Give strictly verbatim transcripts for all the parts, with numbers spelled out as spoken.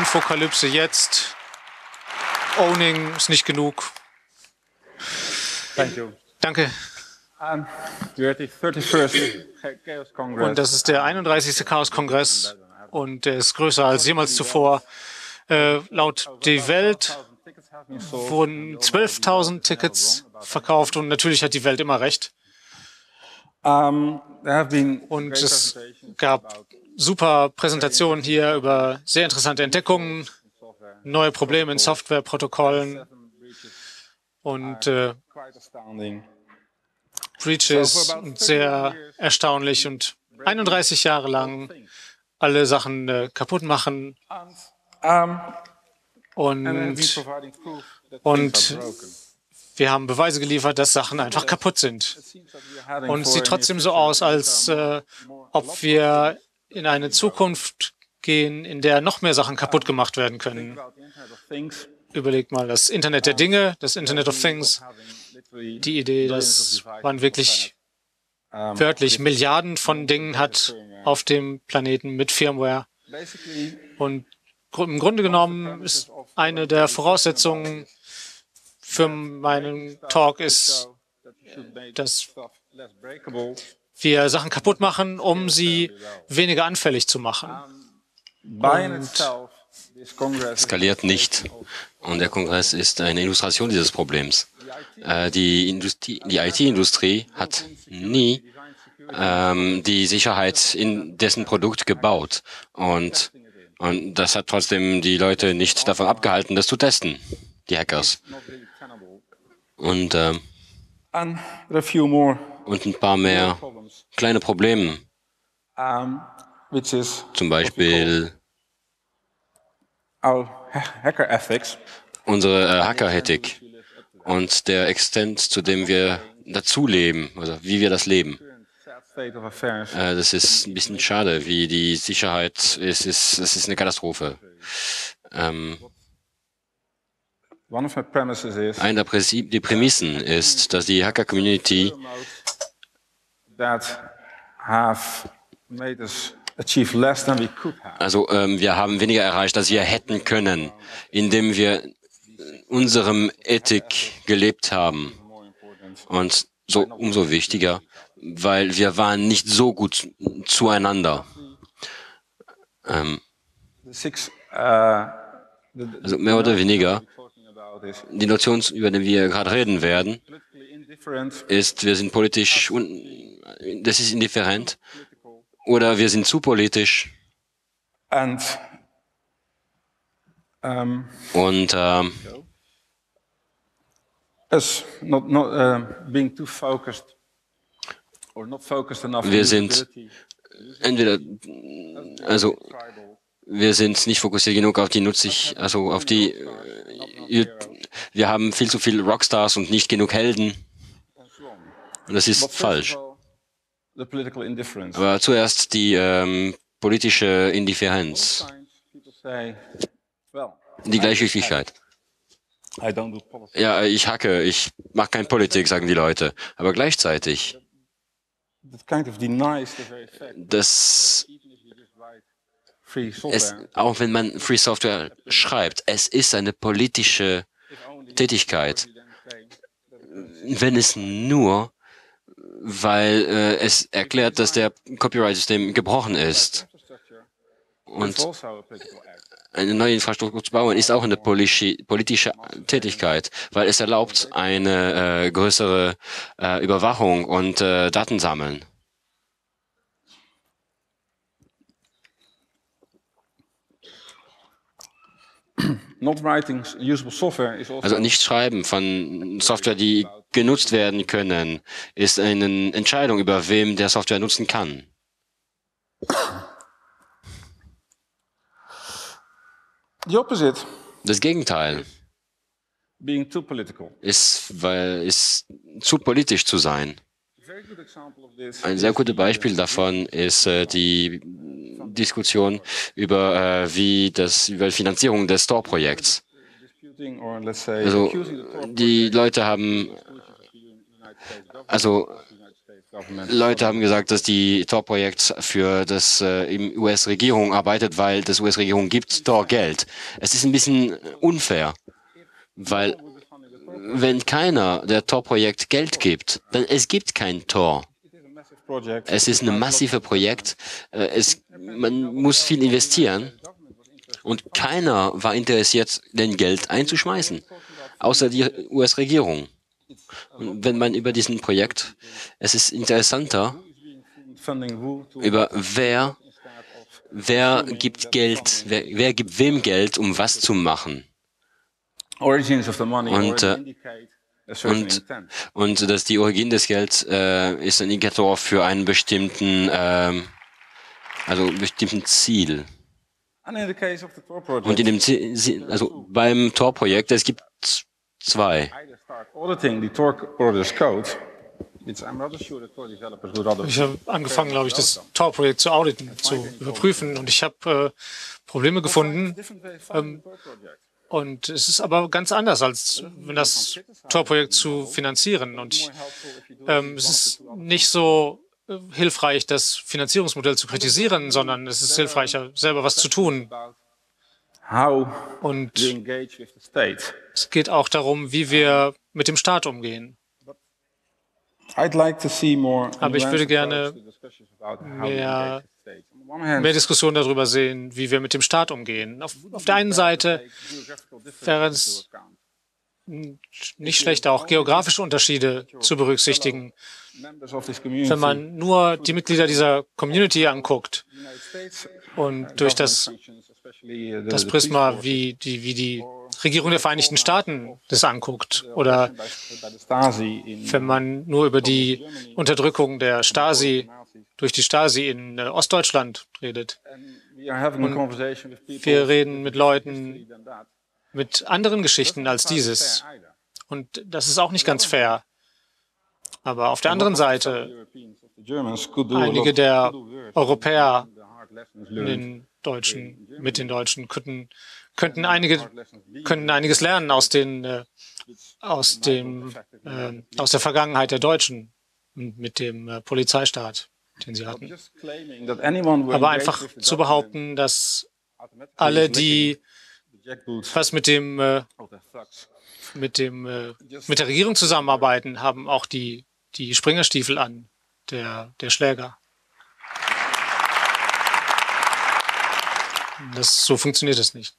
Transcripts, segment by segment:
Apokalypse jetzt. Owning ist nicht genug. Thank you. Danke. Um, we're at the thirty-first Chaos Congress. Und das ist der einunddreißigste Chaos-Kongress und der ist größer als jemals zuvor. Äh, laut Die Welt wurden zwölftausend Tickets verkauft und natürlich hat die Welt immer recht. Um, there have been Und es gab super Präsentationen hier über sehr interessante Entdeckungen, neue Probleme in Softwareprotokollen und äh, Breaches, sehr erstaunlich und einunddreißig Jahre lang alle Sachen äh, kaputt machen und, und wir haben Beweise geliefert, dass Sachen einfach kaputt sind. Und es sieht trotzdem so aus, als äh, ob wir in eine Zukunft gehen, in der noch mehr Sachen kaputt gemacht werden können. Überlegt mal, das Internet der Dinge, das Internet of Things, die Idee, dass man wirklich wörtlich Milliarden von Dingen hat auf dem Planeten mit Firmware. Und im Grunde genommen ist eine der Voraussetzungen für meinen Talk ist, dass wir Sachen kaputt machen, um sie weniger anfällig zu machen. Und skaliert nicht. Und der Kongress ist eine Illustration dieses Problems. Äh, die Industrie, die I T-Industrie hat nie ähm, die Sicherheit in dessen Produkt gebaut. Und, und das hat trotzdem die Leute nicht davon abgehalten, das zu testen, die Hackers. Und, ähm, und ein paar mehr kleine Probleme. Zum Beispiel unsere äh, Hacker-Ethik und der Extent, zu dem wir dazuleben, also wie wir das leben. Äh, das ist ein bisschen schade, wie die Sicherheit ist. Es ist, es ist eine Katastrophe. Ähm, Eine der Präsi die Prämissen ist, dass die Hacker-Community also ähm, wir haben weniger erreicht, als wir hätten können, indem wir unserem Ethik gelebt haben. Und so umso wichtiger, weil wir waren nicht so gut zueinander. Ähm, also mehr oder weniger. Die Notion, über die wir gerade reden werden, ist, wir sind politisch, un das ist indifferent, oder wir sind zu politisch. And, um, Und ähm, not, not, uh, being too focused, or not focused enough wir sind entweder, also wir sind nicht fokussiert genug auf die Nutzig, also auf die, äh, wir haben viel zu viele Rockstars und nicht genug Helden. Und das ist falsch. Aber zuerst die ähm, politische Indifferenz, die Gleichgültigkeit. Ja, ich hacke, ich mache keine Politik, sagen die Leute. Aber gleichzeitig, das Es, auch wenn man Free Software schreibt, es ist eine politische Tätigkeit. Wenn es nur, weil äh, es erklärt, dass der Copyright-System gebrochen ist. Und eine neue Infrastruktur zu bauen, ist auch eine politische Tätigkeit, weil es erlaubt eine äh, größere äh, Überwachung und äh, Datensammeln. Also nicht schreiben von Software, die genutzt werden können, ist eine Entscheidung, über wem der Software nutzen kann. Das Gegenteil ist, weil, ist zu politisch zu sein. Ein sehr gutes Beispiel davon ist äh, die Diskussion über äh, wie das über die Finanzierung des Tor-Projekts. Also die Leute haben also Leute haben gesagt, dass die Tor-Projekt für das äh, U S-Regierung arbeitet, weil das U S-Regierung gibt Tor Geld. Es ist ein bisschen unfair, weil wenn keiner der Tor-Projekt Geld gibt, dann es gibt kein Tor. Es ist ein massives Projekt. Äh, es, man muss viel investieren und keiner war interessiert, den Geld einzuschmeißen, außer die U S-Regierung. Und wenn man über diesen Projekt, es ist interessanter, über wer, wer gibt Geld, wer, wer gibt wem Geld, um was zu machen. Und, äh, und, und dass die Origin des Geldes äh, ist ein Indikator für einen bestimmten, äh, also einen bestimmten Ziel. Und in dem Ziel, also beim Tor-Projekt, es gibt zwei. Ich habe angefangen, glaube ich, das Tor-Projekt zu auditen, zu überprüfen, und ich habe äh, Probleme gefunden. Ähm, und es ist aber ganz anders, als wenn das Tor-Projekt zu finanzieren. Und ich, ähm, es ist nicht so äh, hilfreich, das Finanzierungsmodell zu kritisieren, sondern es ist hilfreicher, selber was zu tun. Und es geht auch darum, wie wir mit dem Staat umgehen. Aber ich würde gerne mehr, mehr Diskussion darüber sehen, wie wir mit dem Staat umgehen. Auf, auf der einen Seite wäre es nicht schlecht, auch geografische Unterschiede zu berücksichtigen. Wenn man nur die Mitglieder dieser Community anguckt und durch das, das Prisma, wie die, wie die Regierung der Vereinigten Staaten das anguckt, oder wenn man nur über die Unterdrückung der Stasi durch die Stasi in äh, Ostdeutschland redet. Und wir reden mit Leuten mit anderen Geschichten als dieses. Und das ist auch nicht ganz fair. Aber auf der anderen Seite, einige der Europäer in den Deutschen, mit den Deutschen könnten, könnten, einige, könnten einiges lernen aus, den, äh, aus, dem, äh, aus der Vergangenheit der Deutschen mit dem äh, Polizeistaat, den sie hatten. Aber einfach zu behaupten, dass alle, die was mit dem, äh, mit dem, äh, mit der Regierung zusammenarbeiten, haben auch die, die Springerstiefel an, der, der Schläger. Das, so funktioniert es nicht.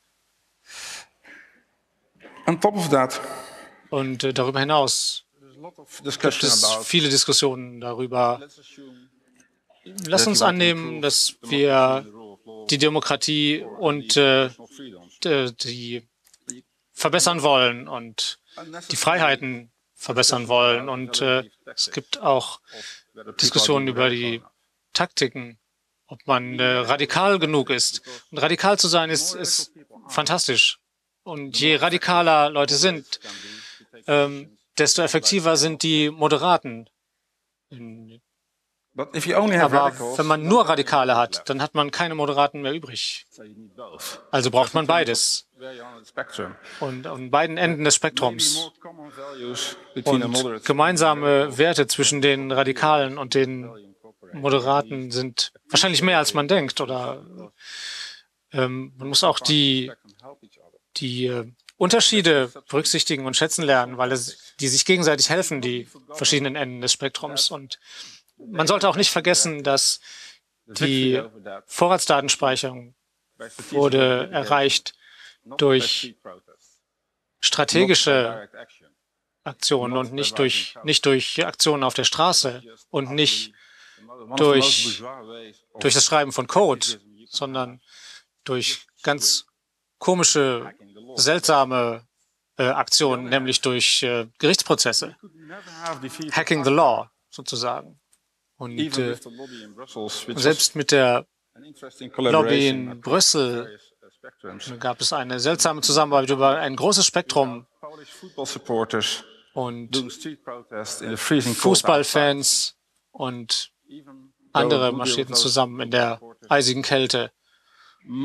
On top of that, Und äh, darüber hinaus gibt es viele Diskussionen darüber. Lass uns annehmen, dass wir die Demokratie und äh, die verbessern wollen und die Freiheiten verbessern wollen. Und äh, es gibt auch Diskussionen über die Taktiken, ob man äh, radikal genug ist. Und radikal zu sein ist, ist fantastisch. Und je radikaler Leute sind, ähm, desto effektiver sind die Moderaten. Aber wenn man nur Radikale hat, dann hat man keine Moderaten mehr übrig. Also braucht man beides. Und an beiden Enden des Spektrums. Und gemeinsame Werte zwischen den Radikalen und den Moderaten sind wahrscheinlich mehr, als man denkt. Oder ähm, man muss auch die, die äh, Unterschiede berücksichtigen und schätzen lernen, weil es, die sich gegenseitig helfen, die verschiedenen Enden des Spektrums. Und man sollte auch nicht vergessen, dass die Vorratsdatenspeicherung wurde erreicht durch strategische Aktionen und nicht durch, nicht durch Aktionen auf der Straße und nicht durch, durch das Schreiben von Code, sondern durch ganz komische, seltsame äh, Aktionen, nämlich durch äh, Gerichtsprozesse. Hacking the law, sozusagen. Und äh, selbst mit der Lobby in Brüssel gab es eine seltsame Zusammenarbeit über ein großes Spektrum. Und Fußballfans und andere marschierten zusammen in der eisigen Kälte. Und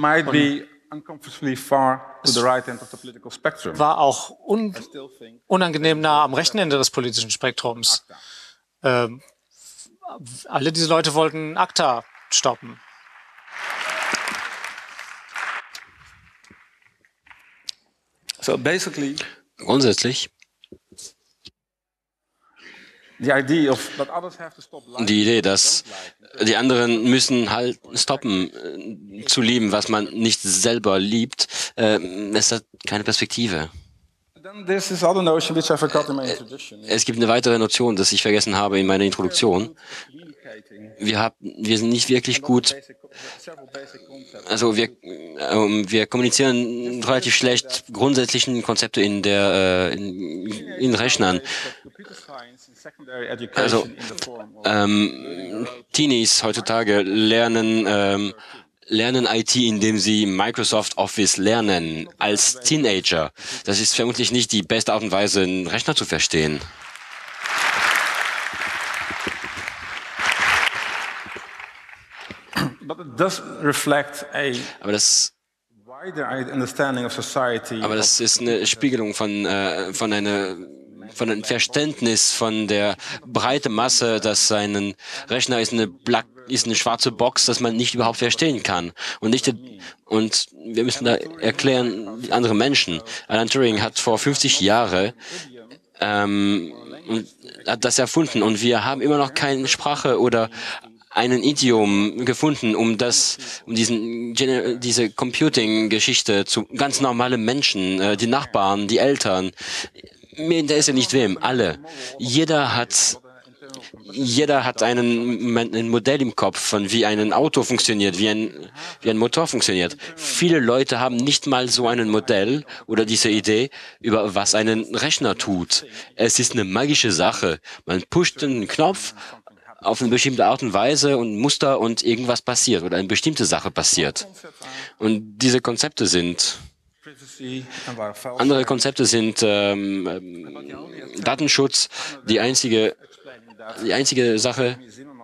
es war auch un unangenehm nah am rechten Ende des politischen Spektrums. Ähm, alle diese Leute wollten ACTA stoppen. So basically, Grundsätzlich the idea of that others have to stop lying. die Idee, dass die anderen müssen halt stoppen äh, zu lieben, was man nicht selber liebt, äh, es hat keine Perspektive. Then there's this other notion which I forgot in my introduction. Es gibt eine weitere Notion, das ich vergessen habe in meiner Introduktion. Wir, haben, wir sind nicht wirklich gut, also wir, ähm, wir kommunizieren relativ schlecht grundsätzlichen Konzepte in der äh, in, in Rechnern. Also ähm, Teenies heutzutage lernen ähm, lernen I T, indem sie Microsoft Office lernen als Teenager. Das ist vermutlich nicht die beste Art und Weise, einen Rechner zu verstehen. But it does reflect a Aber das, wider understanding of society. aber das ist eine Spiegelung von, äh, von, eine, von einem Verständnis von der breiten Masse, dass ein Rechner ist eine, Black, ist eine schwarze Box, dass man nicht überhaupt verstehen kann. Und, nicht, und wir müssen da erklären, andere Menschen. Alan Turing hat vor fünfzig Jahren ähm, hat das erfunden und wir haben immer noch keine Sprache oder einen Idiom gefunden, um das, um diesen, diese Computing-Geschichte zu ganz normalen Menschen, äh, die Nachbarn, die Eltern, mir interessiert nicht wem, alle. Jeder hat, jeder hat einen, ein Modell im Kopf von wie ein Auto funktioniert, wie ein, wie ein Motor funktioniert. Viele Leute haben nicht mal so ein Modell oder diese Idee, über was ein Rechner tut. Es ist eine magische Sache. Man pusht einen Knopf auf eine bestimmte Art und Weise und Muster und irgendwas passiert oder eine bestimmte Sache passiert. Und diese Konzepte sind, andere Konzepte sind ähm, ähm, Datenschutz, die einzige, die einzige Sache,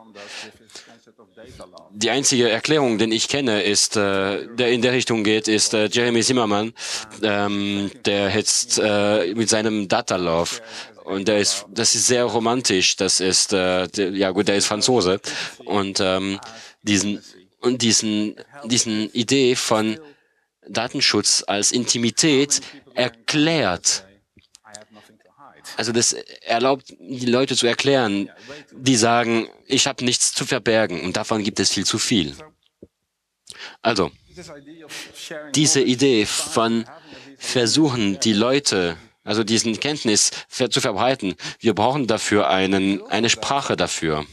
die einzige Erklärung, den ich kenne, ist, äh, der in der Richtung geht, ist äh, Jeremy Zimmerman, ähm, der jetzt äh, mit seinem Data Love. Und der ist, das ist sehr romantisch. Das ist, äh, der, ja gut, der ist Franzose. Und ähm, diesen und diesen diesen Idee von Datenschutz als Intimität erklärt. Also das erlaubt die Leute zu erklären, die sagen, ich habe nichts zu verbergen und davon gibt es viel zu viel. Also diese Idee von versuchen, die Leute, also diesen Kenntnis zu verbreiten, wir brauchen dafür einen, eine Sprache dafür.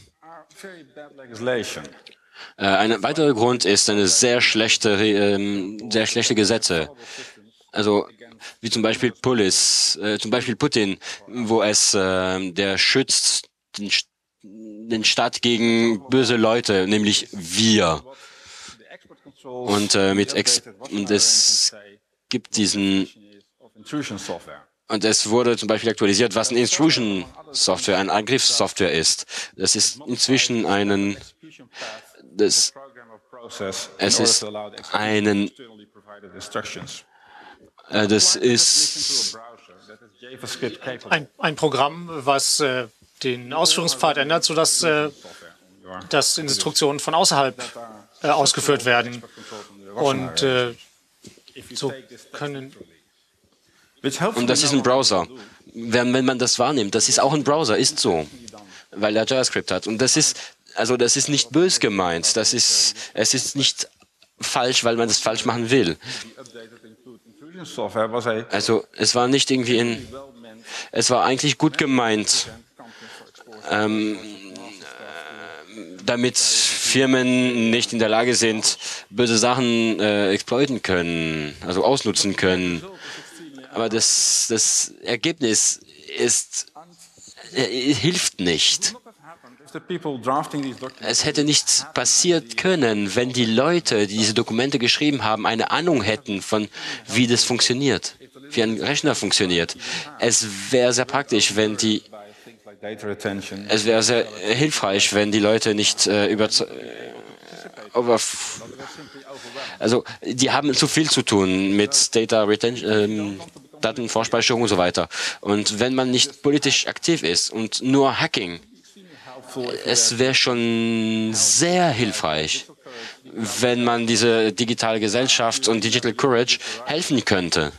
Äh, ein weiterer Grund ist eine sehr schlechte, äh, sehr schlechte Gesetze. Also wie zum Beispiel Pulis, äh, zum Beispiel Putin, wo es äh, der schützt den, den Staat gegen böse Leute, nämlich wir. Und äh, mit Ex und es gibt diesen und es wurde zum Beispiel aktualisiert, was eine Intrusion Software, eine Angriffssoftware ist. Das ist inzwischen einen das, es ist einen äh, das ist ein, ein Programm, was äh, den Ausführungspfad ändert, sodass äh, dass Instruktionen von außerhalb äh, ausgeführt werden. Und äh, so können Und das ist ein Browser. Wenn, wenn man das wahrnimmt, das ist auch ein Browser, ist so, weil er JavaScript hat. Und das ist, also das ist nicht bös gemeint. Das ist, es ist nicht falsch, weil man das falsch machen will. Also es war nicht irgendwie in, es war eigentlich gut gemeint, ähm, damit Firmen nicht in der Lage sind, böse Sachen äh, exploiten können, also ausnutzen können. Aber das, das Ergebnis ist, äh, hilft nicht. Es hätte nicht passiert können, wenn die Leute, die diese Dokumente geschrieben haben, eine Ahnung hätten von, wie das funktioniert, wie ein Rechner funktioniert. Es wäre sehr praktisch, wenn die, es wäre sehr hilfreich, wenn die Leute nicht äh, über, äh, also die haben zu viel zu tun mit Data Retention, ähm, Datenvorspeicherung und so weiter. Und wenn man nicht politisch aktiv ist und nur Hacking es wäre schon sehr hilfreich, wenn man diese digitale Gesellschaft und Digital Courage helfen könnte,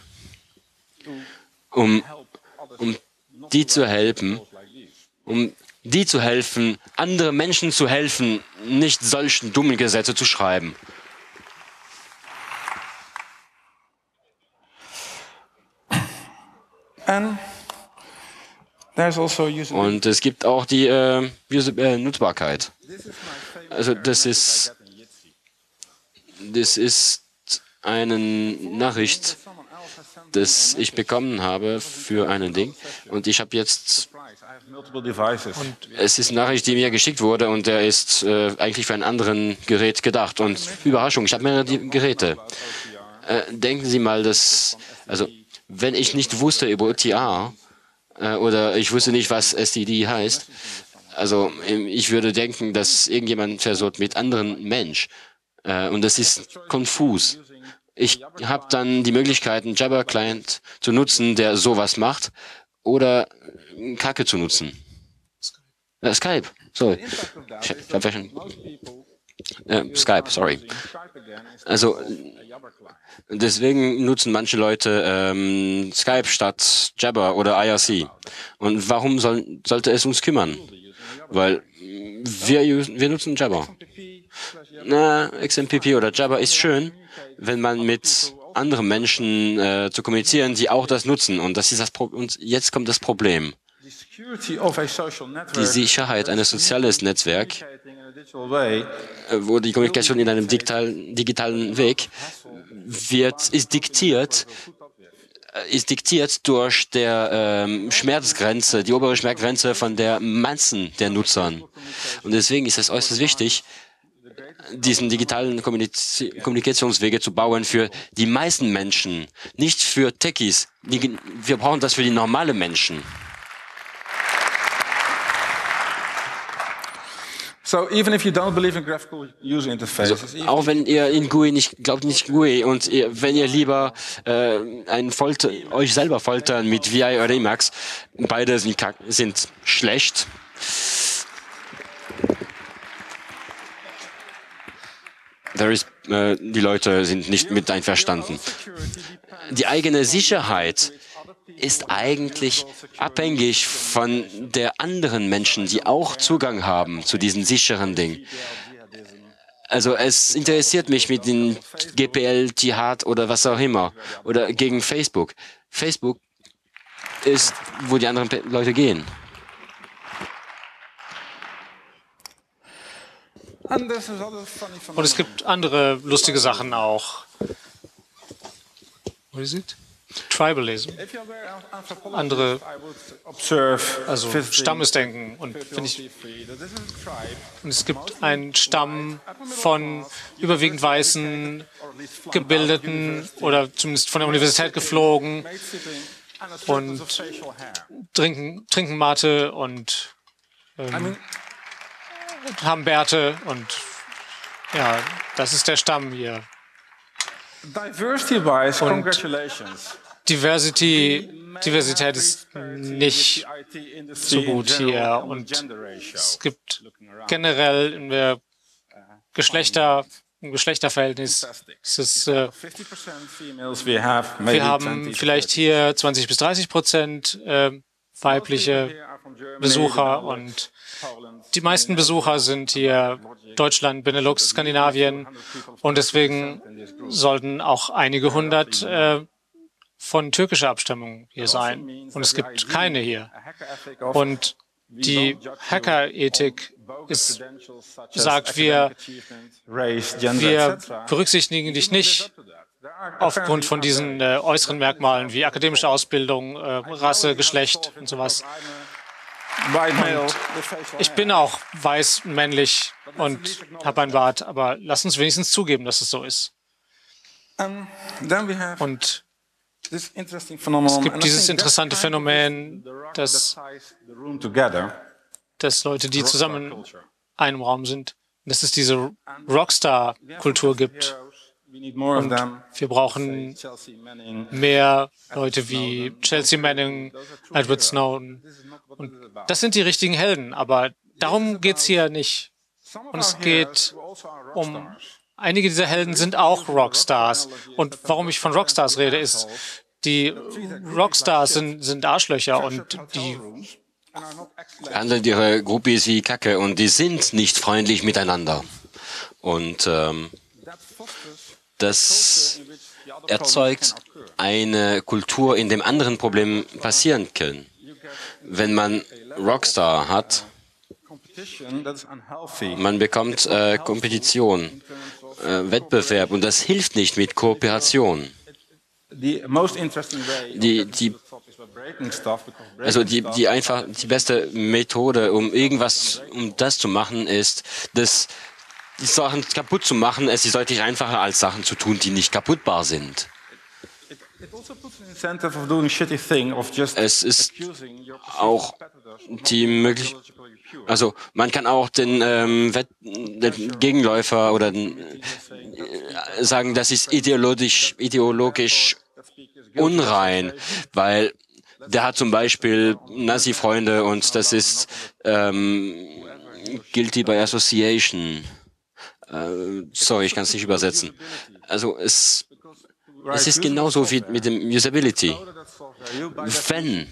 um, um die zu helfen, um die zu helfen, andere Menschen zu helfen, nicht solchen dummen Gesetze zu schreiben. Und es gibt auch die äh, äh, Nutzbarkeit. Also das ist, das ist eine Nachricht, das ich bekommen habe für ein Ding. Und ich habe jetzt, und es ist eine Nachricht, die mir geschickt wurde und der ist äh, eigentlich für ein anderes Gerät gedacht. Und Überraschung, ich habe mehrere Geräte. Äh, denken Sie mal, dass, also wenn ich nicht wusste über O T A äh, oder ich wusste nicht, was S T D heißt, also ich würde denken, dass irgendjemand versucht mit anderen Mensch äh, und das ist konfus. Ich habe dann die Möglichkeit, einen Jabber-Client zu nutzen, der sowas macht, oder Kacke zu nutzen. Äh, Skype, sorry. Ich, ich hab schon, äh, Skype, sorry. Also deswegen nutzen manche Leute ähm, Skype statt Jabber oder I R C. Und warum soll, sollte es uns kümmern? Weil wir, wir nutzen Jabber. Na, X M P P oder Jabber ist schön, wenn man mit anderen Menschen äh, zu kommunizieren, die auch das nutzen. Und das ist das Pro und jetzt kommt das Problem. Die Sicherheit eines sozialen Netzwerks, wo die Kommunikation in einem digitalen, digitalen Weg wird, ist diktiert, ist diktiert durch der ähm, Schmerzgrenze, die obere Schmerzgrenze von der Massen der Nutzern. Und deswegen ist es äußerst wichtig, diesen digitalen Kommunikationswege zu bauen für die meisten Menschen, nicht für Techies. Die, wir brauchen das für die normalen Menschen. So, even if you don't believe in graphical user interfaces, also, auch wenn ihr in G U I nicht glaubt, nicht G U I, und ihr, wenn ihr lieber äh, ein Folter, euch selber foltern mit V I oder Emacs, beide sind, sind schlecht. There is, äh, die Leute sind nicht mit einverstanden. Die eigene Sicherheit ist eigentlich abhängig von der anderen Menschen, die auch Zugang haben zu diesen sicheren Dingen. Also es interessiert mich mit dem G P L, Dschihad oder was auch immer. Oder gegen Facebook. Facebook ist, wo die anderen Leute gehen. Und es gibt andere lustige Sachen auch. What is it? Tribalism. Andere, also Stammesdenken. Und, wenn ich, und es gibt einen Stamm von überwiegend weißen, gebildeten oder zumindest von der Universität geflogen und trinken, trinken Mate und ähm, haben Bärte und ja, das ist der Stamm hier. Und Diversity, Diversität ist nicht so gut hier und es gibt generell in der Geschlechter, im Geschlechterverhältnis, es ist, äh, wir haben vielleicht hier zwanzig bis dreißig Prozent äh, weibliche Besucher und die meisten Besucher sind hier Deutschland, Benelux, Skandinavien und deswegen sollten auch einige hundert äh, von türkischer Abstammung hier sein. Und es gibt keine hier. Und die Hackerethik ist, sagt, wir, wir berücksichtigen dich nicht aufgrund von diesen äh, äußeren Merkmalen wie akademische Ausbildung, äh, Rasse, Geschlecht und sowas. Und ich bin auch weiß, männlich und habe ein Bart, aber lass uns wenigstens zugeben, dass es so ist. Und es gibt dieses interessante Phänomen, dass, dass Leute, die zusammen in einem Raum sind, dass es diese Rockstar-Kultur gibt. Und wir brauchen mehr Leute wie Chelsea Manning, Edward Snowden. Und das sind die richtigen Helden, aber darum geht es hier nicht. Und es geht um, einige dieser Helden sind auch Rockstars. Und warum ich von Rockstars rede, ist, die Rockstars sind, sind Arschlöcher und die handeln ihre Groupies wie Kacke und die sind nicht freundlich miteinander. Und ähm, das erzeugt eine Kultur, in dem anderen Probleme passieren können. Wenn man Rockstar hat, man bekommt äh, Kompetition, äh, Wettbewerb und das hilft nicht mit Kooperation. Die, die, also die, die einfach die beste Methode, um irgendwas, um das zu machen, ist, dass die Sachen kaputt zu machen, es ist deutlich einfacher als Sachen zu tun, die nicht kaputtbar sind. Es ist auch die Möglichkeit, also man kann auch den, ähm, Wett den Gegenläufer oder den, äh, sagen, das ist ideologisch, ideologisch unrein, weil der hat zum Beispiel Nazi-Freunde und das ist ähm, guilty by association. Äh, sorry, ich kann es nicht übersetzen. Also es Es ist genauso wie mit dem Usability. Wenn,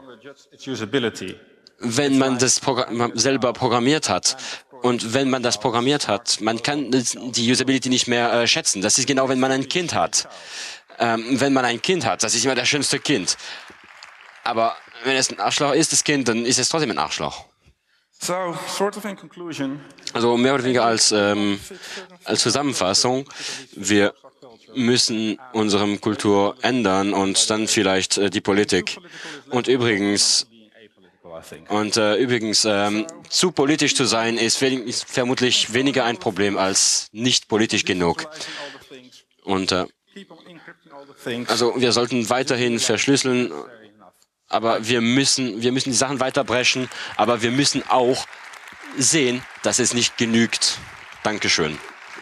wenn man das Programm selber programmiert hat und wenn man das programmiert hat, man kann die Usability nicht mehr äh, schätzen. Das ist genau, wenn man ein Kind hat. Ähm, wenn man ein Kind hat, das ist immer das schönste Kind. Aber wenn es ein Arschloch ist, das Kind, dann ist es trotzdem ein Arschloch. So, sort of in conclusion, also mehr oder weniger als, ähm, als Zusammenfassung, wir müssen unsere Kultur ändern und dann vielleicht äh, die Politik. Und übrigens, und, äh, übrigens ähm, zu politisch zu sein, ist, ist vermutlich weniger ein Problem als nicht politisch genug. Und äh, also wir sollten weiterhin verschlüsseln, aber wir müssen, wir müssen die Sachen weiterbrechen, aber wir müssen auch sehen, dass es nicht genügt. Dankeschön.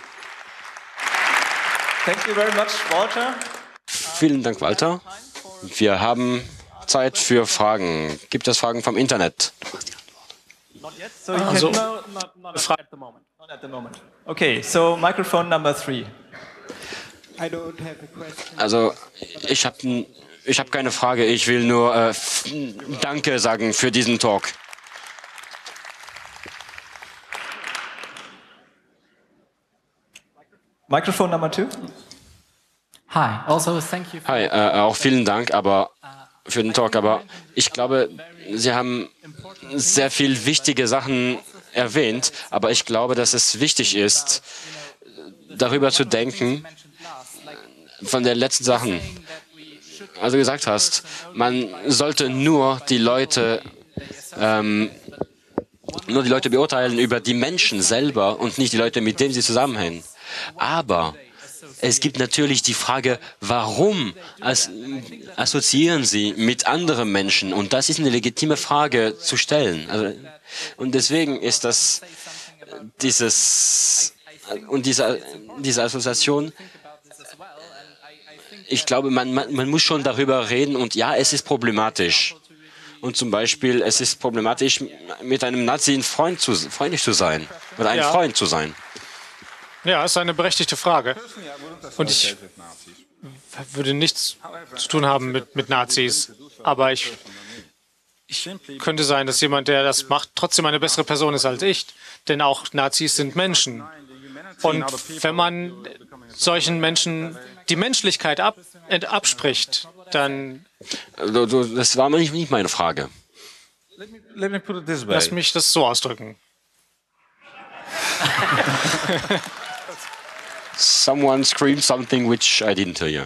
Thank you very much, Walter. Vielen Dank, Walter. Wir haben Zeit für Fragen. Gibt es Fragen vom Internet? Also, okay, so microphone number three. Also, ich habe ich hab keine Frage. Ich will nur äh, Danke sagen für diesen Talk. Microphone number two. Hi, also thank you. Hi, äh, auch vielen Dank, aber für den Talk. Aber ich glaube, Sie haben sehr viel wichtige Sachen erwähnt. Aber ich glaube, dass es wichtig ist, darüber zu denken, von den letzten Sachen. Also gesagt hast, man sollte nur die Leute, ähm, nur die Leute beurteilen über die Menschen selber und nicht die Leute, mit denen sie zusammenhängen. Aber es gibt natürlich die Frage, warum as assoziieren Sie mit anderen Menschen? Und das ist eine legitime Frage zu stellen. Also, und deswegen ist das dieses und diese, diese Assoziation, ich glaube, man, man, man muss schon darüber reden und ja, es ist problematisch. Und zum Beispiel, es ist problematisch, mit einem Nazi ein Freund zu, freundlich zu sein oder ein Ja. Freund zu sein. Ja, ist eine berechtigte Frage. Und ich würde nichts zu tun haben mit, mit Nazis. Aber ich, ich könnte sein, dass jemand, der das macht, trotzdem eine bessere Person ist als ich. Denn auch Nazis sind Menschen. Und wenn man solchen Menschen die Menschlichkeit ab, ent, abspricht, dann Also, das war nicht, nicht meine Frage. let me put it this way. lass mich das so ausdrücken. Someone screamed something which I didn't hear.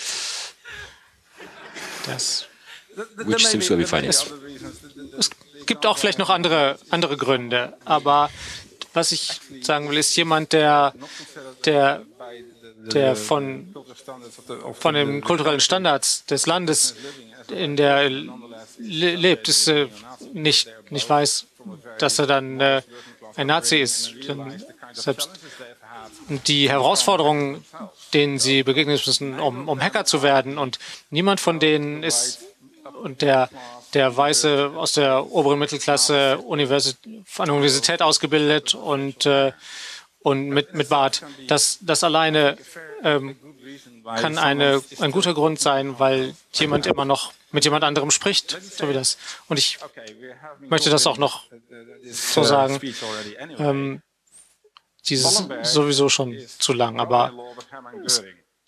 Das, Which seems to be fine. es gibt auch vielleicht noch andere, andere Gründe. Aber was ich sagen will, ist jemand, der, der, der von, von den kulturellen Standards des Landes, in der er le lebt, ist, äh, nicht, nicht weiß, dass er dann äh, ein Nazi ist. Denn selbst die Herausforderungen, denen sie begegnen müssen, um, um Hacker zu werden, und niemand von denen ist, und der der Weiße aus der oberen Mittelklasse Universität, an der Universität ausgebildet und, äh, und mit, mit Bart. Das, das alleine ähm, kann eine, ein guter Grund sein, weil jemand immer noch mit jemand anderem spricht, so wie das. Und ich möchte das auch noch so sagen. Ähm, dieses sowieso schon zu lang, aber es,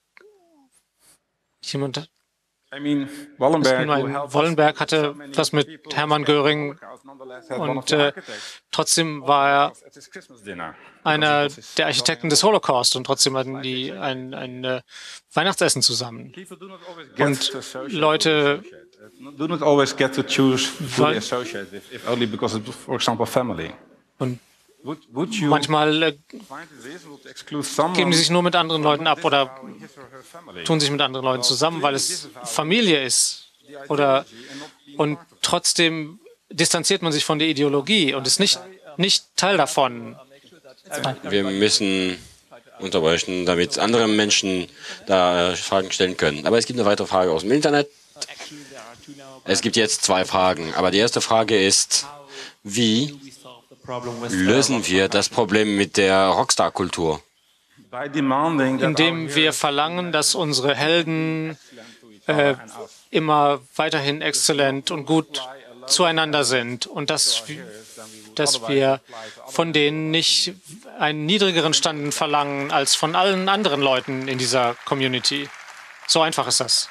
jemand, Wollenberg hatte was mit Hermann Göring und äh, trotzdem war er einer der Architekten des Holocaust und trotzdem hatten die ein, ein äh, Weihnachtsessen zusammen. Und Leute und manchmal äh, geben die sich nur mit anderen Leuten ab oder tun sich mit anderen Leuten zusammen, weil es Familie ist. Oder, und trotzdem distanziert man sich von der Ideologie und ist nicht, nicht Teil davon. Wir müssen unterbrechen, damit andere Menschen da Fragen stellen können. Aber es gibt eine weitere Frage aus dem Internet. Es gibt jetzt zwei Fragen. Aber die erste Frage ist, wie lösen wir das Problem mit der Rockstar-Kultur? Indem wir verlangen, dass unsere Helden äh, immer weiterhin exzellent und gut zueinander sind und dass, dass wir von denen nicht einen niedrigeren Stand verlangen als von allen anderen Leuten in dieser Community. So einfach ist das.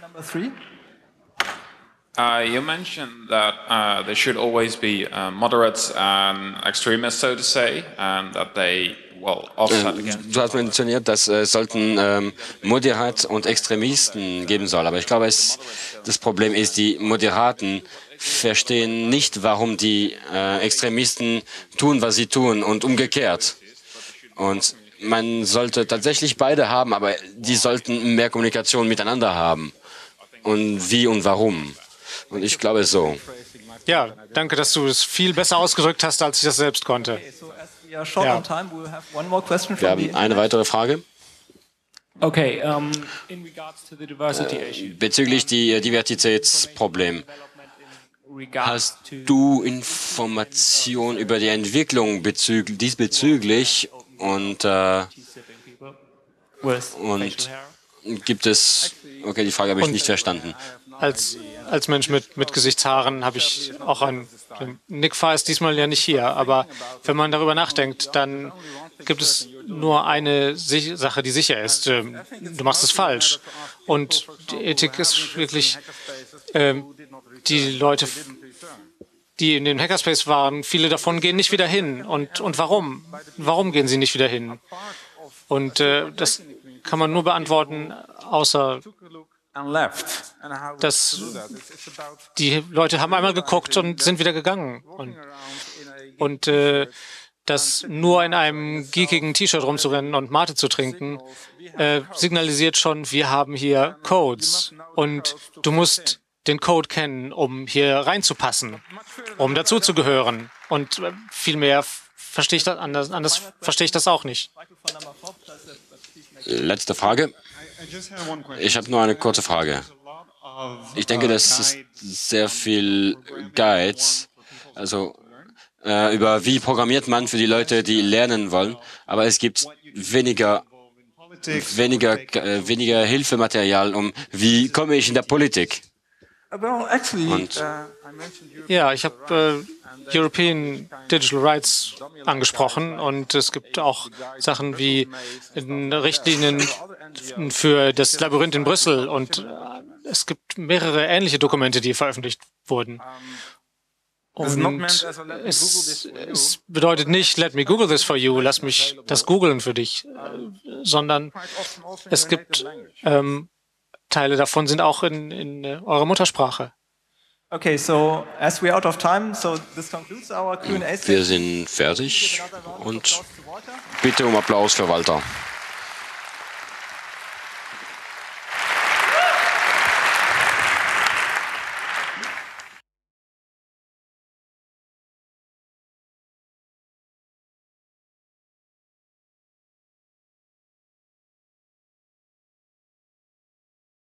Uh, you mentioned that uh, there should always be uh, moderates and extremists, so to say, and that they, well, offset again. Du hast mentioniert, dass es sollten ähm, Moderat und Extremisten geben soll. Aber ich glaube, es, das Problem ist, die Moderaten verstehen nicht, warum die äh, Extremisten tun, was sie tun und umgekehrt. Und man sollte tatsächlich beide haben, aber die sollten mehr Kommunikation miteinander haben. Und wie und warum. Und ich glaube so. Ja, danke, dass du es viel besser ausgedrückt hast, als ich das selbst konnte. Ja. Wir haben eine weitere Frage. Okay, um, in regards to the diversity issue. Bezüglich die Diversitätsproblem. Hast du Informationen über die Entwicklung bezüglich, diesbezüglich und, äh, und gibt es, okay, die Frage habe ich nicht verstanden. Als, als Mensch mit, mit Gesichtshaaren habe ich auch ein, Nick Farr ist diesmal ja nicht hier, aber wenn man darüber nachdenkt, dann gibt es nur eine Sache, die sicher ist. Du machst es falsch. Und die Ethik ist wirklich, äh, die Leute, die in dem Hackerspace waren, viele davon gehen nicht wieder hin. Und, und warum? Warum gehen sie nicht wieder hin? Und äh, das kann man nur beantworten, außer dass die Leute haben einmal geguckt und sind wieder gegangen. Und, und äh, das nur in einem geekigen T-Shirt rumzurennen und Mate zu trinken, äh, signalisiert schon, wir haben hier Codes. Und du musst den Code kennen, um hier reinzupassen, um dazuzugehören. Und äh, viel mehr verstehe ich das anders, anders verstehe ich das auch nicht. Letzte Frage. Ich habe nur eine kurze Frage. Ich denke, das ist sehr viel Guides, also äh, über wie programmiert man für die Leute, die lernen wollen, aber es gibt weniger, weniger, äh, weniger Hilfematerial, um wie komme ich in der Politik. Und ja, ich habe äh, European Digital Rights angesprochen und es gibt auch Sachen wie Richtlinien für das Labyrinth in Brüssel und äh, es gibt mehrere ähnliche Dokumente, die veröffentlicht wurden. Und es, es bedeutet nicht, let me Google this for you, lass mich das googeln für dich, äh, sondern es gibt ähm, Teile davon sind auch in, in uh, eurer Muttersprache. Okay, so as we're out of time, so this concludes our Q and A session. Wir sind fertig und bitte um Applaus für Walter.